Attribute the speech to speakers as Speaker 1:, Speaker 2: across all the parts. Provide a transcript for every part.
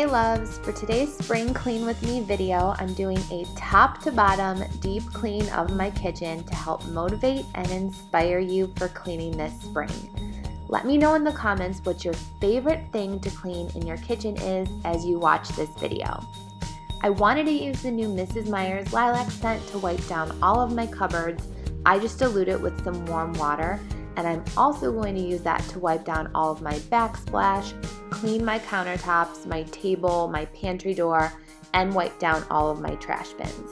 Speaker 1: loves, for today's spring clean with me video, I'm doing a top to bottom deep clean of my kitchen to help motivate and inspire you for cleaning this spring. Let me know in the comments what your favorite thing to clean in your kitchen is as you watch this video. I wanted to use the new Mrs. Meyer's lilac scent to wipe down all of my cupboards. I just dilute it with some warm water, and I'm also going to use that to wipe down all of my backsplash, clean my countertops, my table, my pantry door, and wipe down all of my trash bins.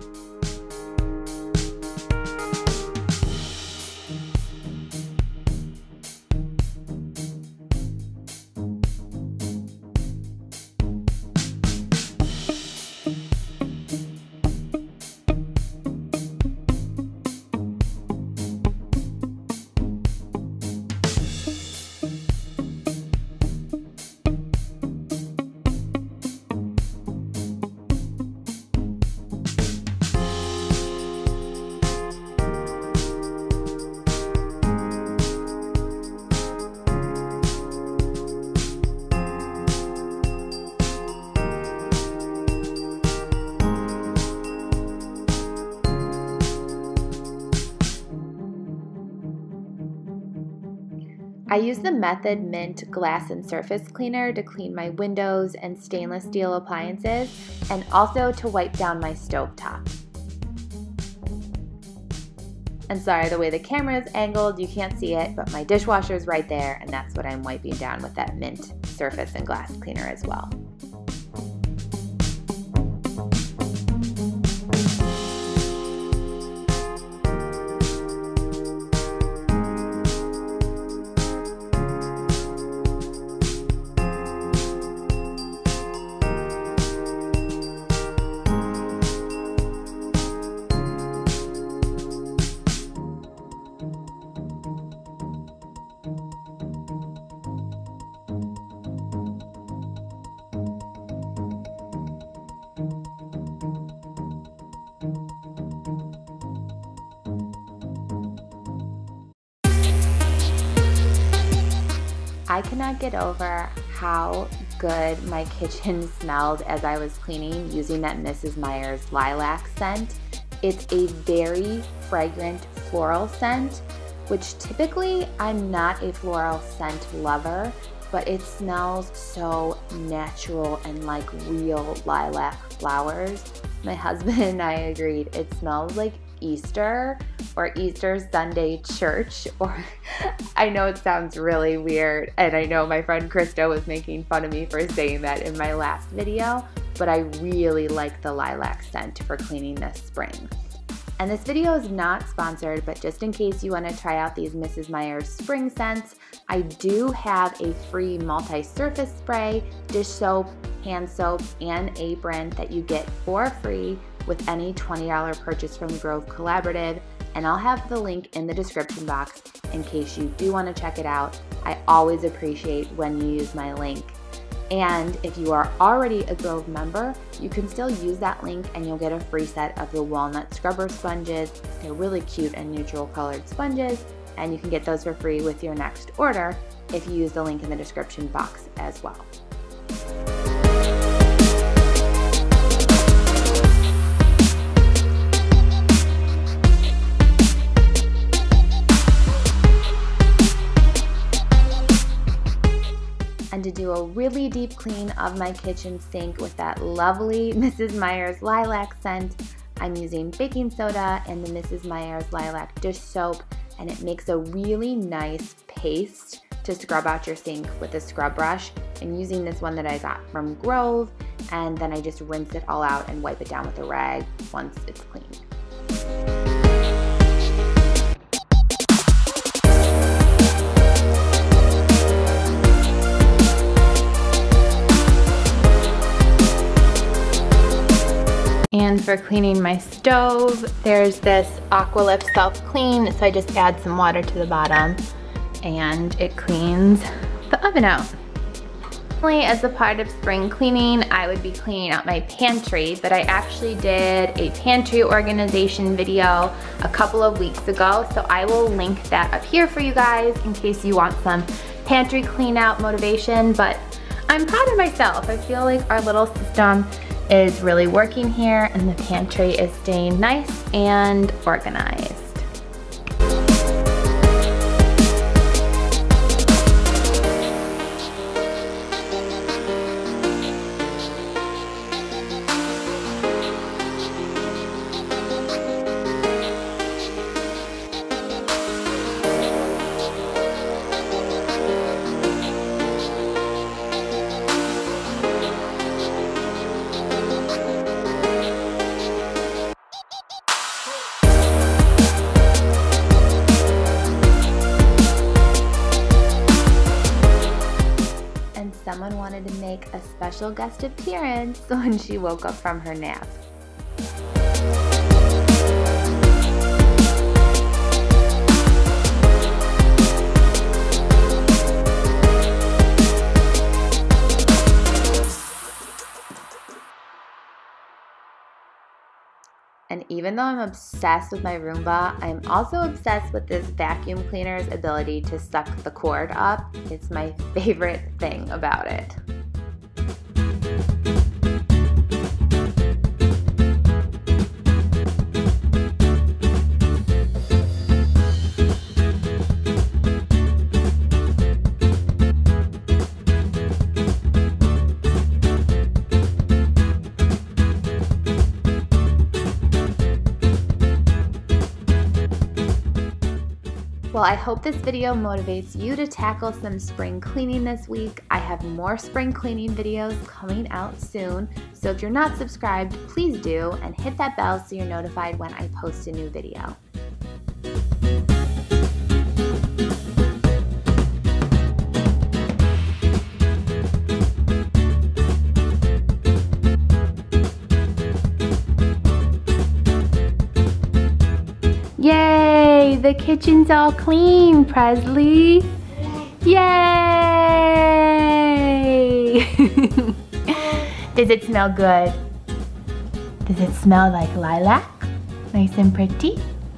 Speaker 1: I use the Method Mint glass and surface cleaner to clean my windows and stainless steel appliances, and also to wipe down my stovetop. And sorry, the way the camera is angled, you can't see it, but my dishwasher is right there, and that's what I'm wiping down with that mint surface and glass cleaner as well. I cannot get over how good my kitchen smelled as I was cleaning using that Mrs. Meyer's lilac scent. It's a very fragrant floral scent, which typically I'm not a floral scent lover, but it smells so natural and like real lilac flowers. My husband and I agreed it smells like Easter or Easter Sunday church, or I know it sounds really weird, and I know my friend Krista was making fun of me for saying that in my last video, but I really like the lilac scent for cleaning this spring. And this video is not sponsored, but just in case you want to try out these Mrs. Meyer's spring scents, I do have a free multi-surface spray, dish soap, hand soap, and apron that you get for free with any $20 purchase from Grove Collaborative, and I'll have the link in the description box in case you do want to check it out. I always appreciate when you use my link. And if you are already a Grove member, you can still use that link and you'll get a free set of the walnut scrubber sponges. They're really cute and neutral colored sponges, and you can get those for free with your next order if you use the link in the description box as well. And to do a really deep clean of my kitchen sink with that lovely Mrs. Meyer's lilac scent, I'm using baking soda and the Mrs. Meyer's lilac dish soap, and it makes a really nice paste to scrub out your sink with a scrub brush. I'm using this one that I got from Grove, and then I just rinse it all out and wipe it down with a rag once it's clean. And for cleaning my stove, there's this Aqualift self-clean, so I just add some water to the bottom and it cleans the oven out. As a part of spring cleaning, I would be cleaning out my pantry, but I actually did a pantry organization video a couple of weeks ago, so I will link that up here for you guys in case you want some pantry clean out motivation. But I'm proud of myself. I feel like our little system is really working here and the pantry is staying nice and organized. Someone wanted to make a special guest appearance when she woke up from her nap. And even though I'm obsessed with my Roomba, I'm also obsessed with this vacuum cleaner's ability to suck the cord up. It's my favorite thing about it. Well, I hope this video motivates you to tackle some spring cleaning this week. I have more spring cleaning videos coming out soon, so if you're not subscribed, please do, and hit that bell so you're notified when I post a new video. Yay! The kitchen's all clean, Presley. Yay! Does it smell good? Does it smell like lilac? Nice and pretty?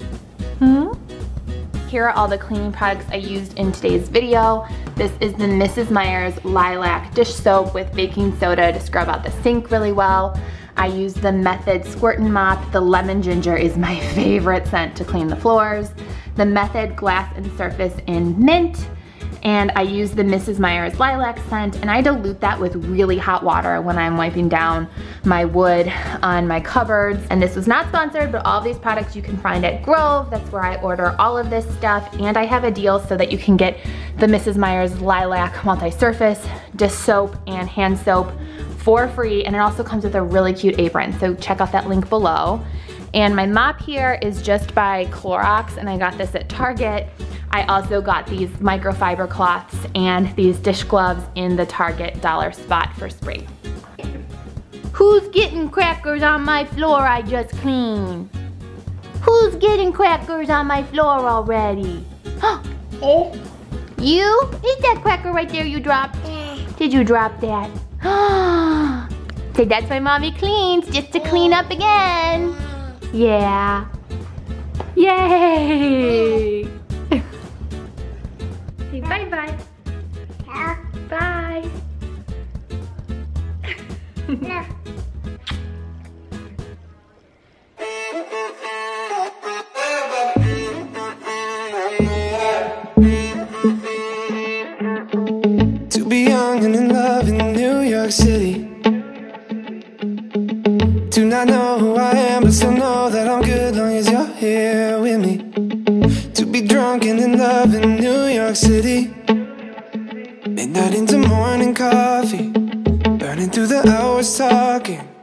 Speaker 1: Here are all the cleaning products I used in today's video. This is the Mrs. Meyer's lilac dish soap with baking soda to scrub out the sink really well. I use the Method Squirt and Mop. The lemon ginger is my favorite scent to clean the floors. The Method Glass and Surface in mint. And I use the Mrs. Meyer's lilac scent, and I dilute that with really hot water when I'm wiping down my wood on my cupboards. And this was not sponsored, but all of these products you can find at Grove. That's where I order all of this stuff. And I have a deal so that you can get the Mrs. Meyer's lilac multi-surface dish soap and hand soap for free, and it also comes with a really cute apron, so check out that link below. And my mop here is just by Clorox, and I got this at Target. I also got these microfiber cloths and these dish gloves in the Target dollar spot for spring. Who's getting crackers on my floor I just cleaned? Who's getting crackers on my floor already? You? Is that cracker right there you dropped? Did you drop that? Say that's why mommy cleans, just to clean up again. Yeah. Yay! Say bye-bye.
Speaker 2: Yeah.
Speaker 1: Bye.
Speaker 2: No.
Speaker 3: To be young and in love in New York City. Do not know who I am, but still know that I'm good long as you're here with me. To be drunk and in love in New York City. Midnight into morning coffee, burning through the hours talking.